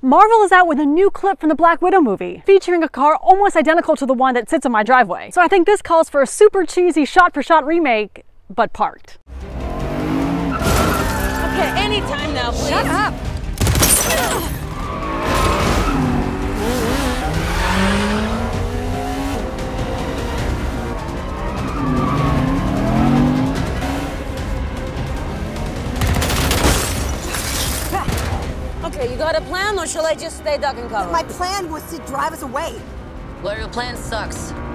Marvel is out with a new clip from the Black Widow movie, featuring a car almost identical to the one that sits in my driveway. So I think this calls for a super cheesy shot-for-shot remake, but parked. Okay, anytime now, please. Shut up! Okay, you got a plan, or shall I just stay duck and cover? My plan was to drive us away. Well, your plan sucks.